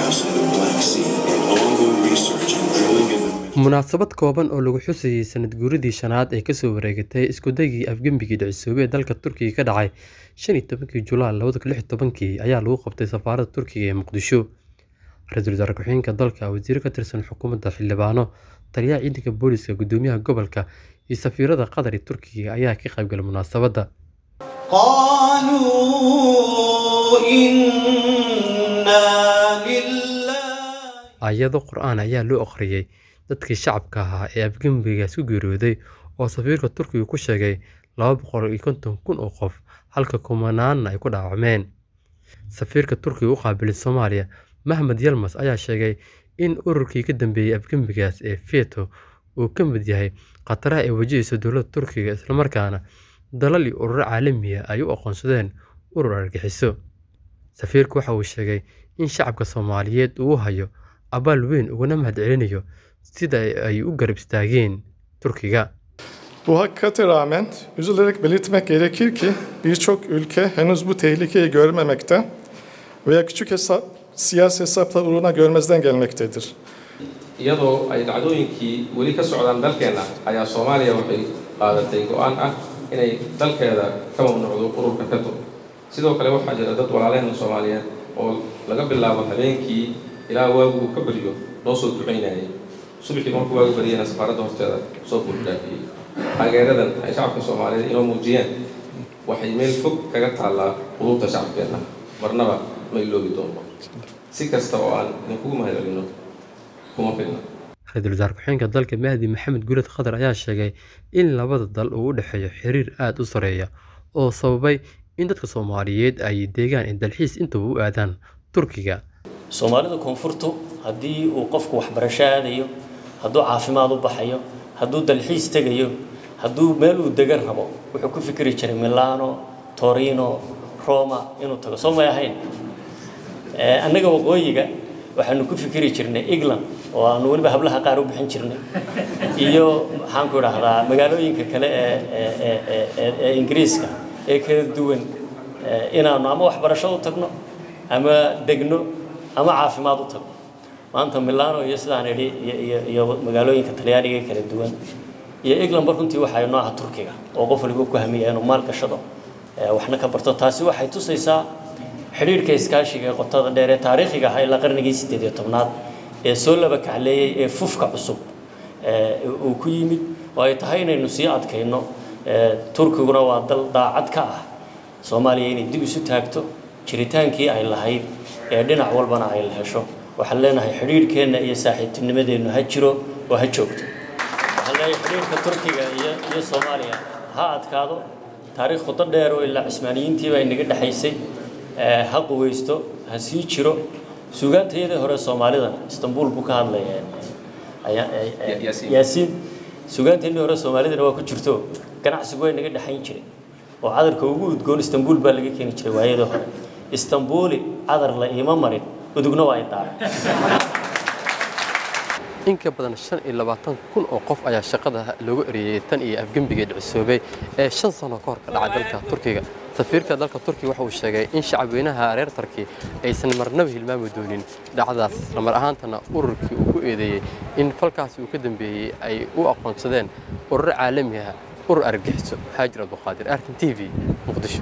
gas in the Black Sea and ongoing research and drilling in the munaasabad kooban oo lagu xusayay sanad guuridii shanaad ee kasoo wareegatay isku dagii afgembigii dhicisoobay ee dalka Turkiga ka dhacay 15 Julaay 2016 ayaa lagu qabtay safaaradda Turkiga ee Muqdisho. Ra'iisul Wasaare ku-xigeenka dalka, wasiir ka tirsan xukuumadda, xildhibaano, taliyaha ciidanka booliska, gudoomiyaha gobolka iyo safiirada Qatar ee Turkiga ayaa ka qayb galay munaasabadda. Ayado Qur'aan ayaa loo akhriyay dadkii shacabka ahaa ee afgembigaas ku geeriyooday oo safiirka Turkiga ku sheegay 250,000 oo qof halka kumanaanna ay ku dhaawacmeen. Safiirka Turkiga u qaabilay Soomaaliya, Mahmed Yilmaz, ayaa sheegay in ururkii ka dambeeyay afgembigaas ee FETÖ uu ka mid yahay khataraha ay wajahayso dowladda Turkiga, isla markaana dalal iyo ururo caalami ah ay u aqoonsadeen urur argagixiso. Safiirku waxa uu sheegay in shacabka Soomaaliyeed uu hayo abaal weyn uguna mahadcelinayo sida ay u garab istaageen Turkiga. Bu hakikate rağmen üzülerek belirtmek gerekir ki birçok ülke henüz bu tehlikeyi görmemekte veya küçük siyasi hesaplar uğruna görmezden gelmektedir. iyadoo ay dhacdooyinkii weli ka socdaan dalkeena ayaa Soomaaliya waxay qaadatay go'aan ah inay dalkeeda ka mamnuucdo ururka FETÖ. Sidoo kale waxaa jira dad walaalaheen Soomaaliyeed oo laga bilaabo habeenkii ilaa waagu ka bariyo loo soo duceynayay. Subaxii markuu waagu bariyana safaaradda horteeda soo buuxdaafiyay. Taageeradan ay shacabka Soomaaliyeed inoo muujiyeen waxay meel fog kaga taallaa qulubta shacabkeena, marnaba ma iloobi doono. Si kasta oo aan idinkugu mahadcelino kuma filna. Ra'iisul Wasaare ku-xigeenka dalka Mahdi Maxamed Guuled Khadar ayaa sheegay in labada dal uu u dhexeeyo xiriir aad u sareeya oo sababay in dadka Soomaaliyeed ay deegaan in dalxiis inta u aadaan Turkiga. Soomaalida koonfurtu haddii uu qofku waxbarasho aadayo, hadduu caafimaad u baxayo, hadduu dalxiis tagayo, hadduu meel uu degan rabo, wuxuu ku fikiri jiray Milano, Torino, Roma inuu tago. Soo ma ahayn annaga waqooyiga waxaanu ku fikiri jirnay England oo aanu waliba hablaha qaar u bixin jirnay iyo waxaan ku raahdaa magaalooyinka kale ee Ingiriiska ee kala duwan inaanu ama waxbarasho u tagno ama degno ama caafimaad u tagno. maanta Milano iyo sidaan idhi iyo magaalooyinka Talyaaniga kala duwan iyo England runtii waxay nooca Turkiga oo qof waliba ku hamiya inuu maal gashado waxna ka barto. Taasi waxay tusaysaa xiriirka iskaashiga qotada dheer ee taariikhiga ah ilaa qarnigii 18aad ee soo laba kacleeyay ee fufka cusub uu ku yimid oo ay tahay inaynu sii adkayno. Turkiguna waa dal daacad ka ah Soomaaliya inay dib isu taagto jiritaankii ay lahayd ee dhinac walbana ay hesho. waxaan leenahay xiriirkeena iyo saaxiibtinimadeenu ha jiro oo ha joogto. waxaan leenahay xiriirka Turkiga iyo Soomaaliya ha adkaado. taariikh qoto dheer oo ilaa Cusmaaniyiintii baa inaga dhaxaysay ha quweysto, ha sii jiro. suugaantayada hore Soomaalida Istanbul buu ka hadlayay Yaasiin. suugaantayada hore Soomaalida waa ku jirto ganacsigu way inaga dhaxayn jiray oo cadarka ugu udgoon Istanbul baa laga keeni jiray waayada hore. Istanbul cadar la iima marin udugna waa ay tahay. in ka badan 25,000 oo qof ayaa shaqada loogu eriyay tan iyo afgembiga dhicisoobay ee 5 sano ka hor ka dhacay dalka Turkiga. safiirka dalka Turkiga waxa uu sheegay in shacabweynaha reer Turki aysan marnaba hilmaami doonin dhacdaas, mar ahaantana ururkii uu ku eedeeyay in falkaasi uu ka dambeeyay ay u aqoonsadeen urur caalami ah, urur argagixiso. Haajir Abduqaadir, Arkin TV, Muqdisho.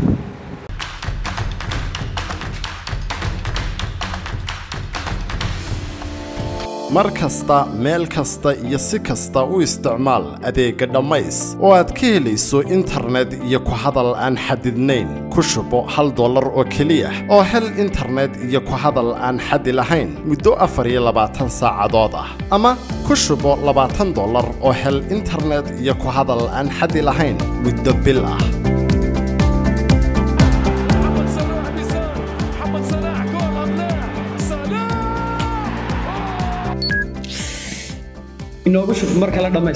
mar kasta meel kasta iyo si kasta u isticmaal adeega Dhammays oo aad ka helayso internet iyo ku hadal aan xadidnayn. ku shubo $1 oo kaliya oo hel internet iyo ku hadal aan xad lahayn muddo 24 saacadood ah, ama ku shubo $20 oo hel internet iyo ku hadal aan xad lahayn muddo bil ah. inoogu shub marka la Dhammays.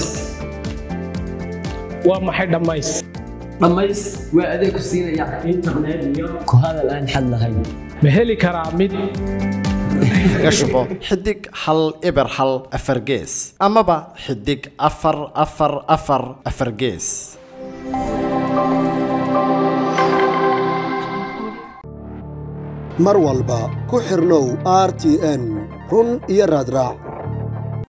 waa maxay Dhammays? Dhammays waa adeeg ku siinaya internet iyo ku hadal aan xad lahayn. ma heli karaa mid kaga shubo xidig 1 gees amaba xidig 4 gees. mar walba ku xirnow RTN run iyo raadraac